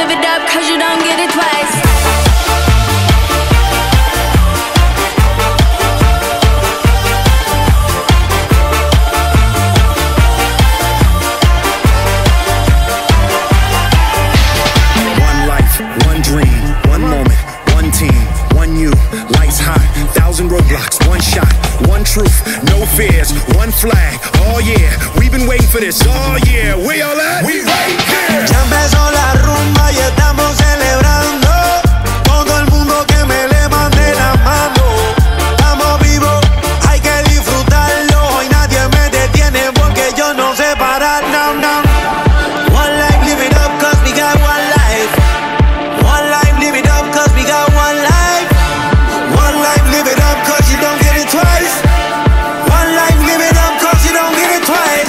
live it up, cause you don't get it twice. Roadblocks, one shot, one truth, no fears, one flag. Oh yeah, we've been waiting for this all year. We all at? We right here. Ya empezó la rumba y estamos celebrando. Todo el mundo que me le mande la mano. Estamos vivos, hay que disfrutarlo. Y nadie me detiene porque yo no sé parar. No, no. One life, live it up, cause we got one life. One life, live it up, cause we got one life. One life, live it up, cause you don't get it twice. One life, live it up, cause you don't get it twice.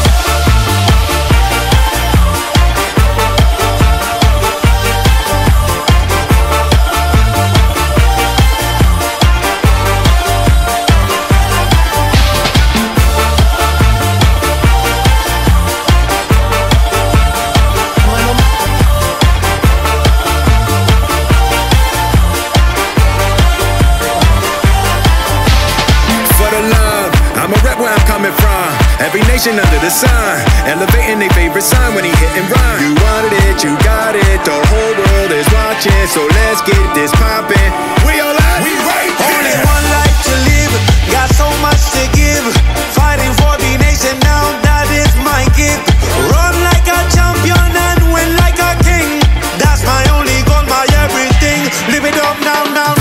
Every nation under the sun, elevating their favorite sign when he hit and run. You wanted it, you got it, the whole world is watching, so let's get this poppin'. We all at? We right here. Only one life to live, got so much to give. Fighting for the nation now, that is my gift. Run like a champion and win like a king. That's my only goal, my everything. Live it up now, now.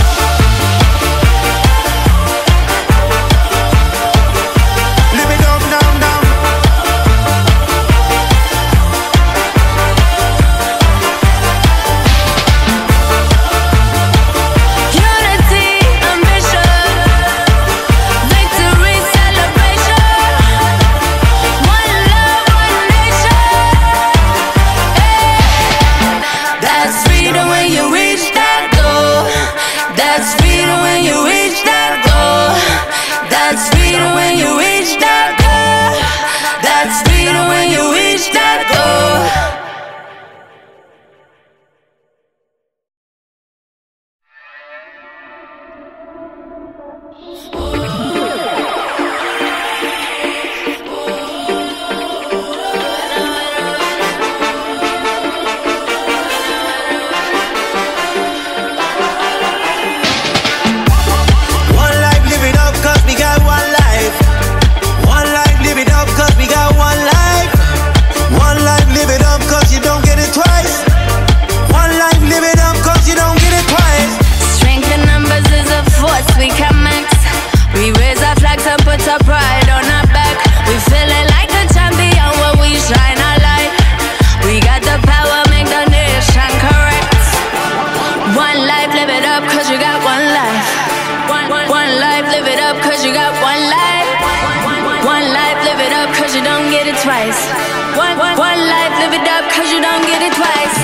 One life, live it up, cause you don't get it twice.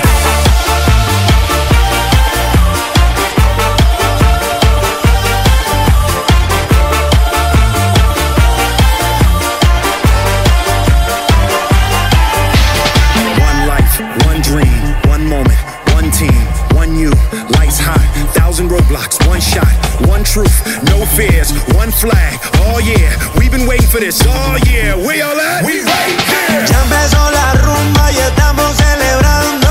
One life, one dream, one moment, one team, one you, lights high, 1,000 roadblocks, one shot, one truth, no fears, one flag. Oh yeah, we've been waiting for this all year. We all at? We right here. Ya empezó la rumba y estamos celebrando.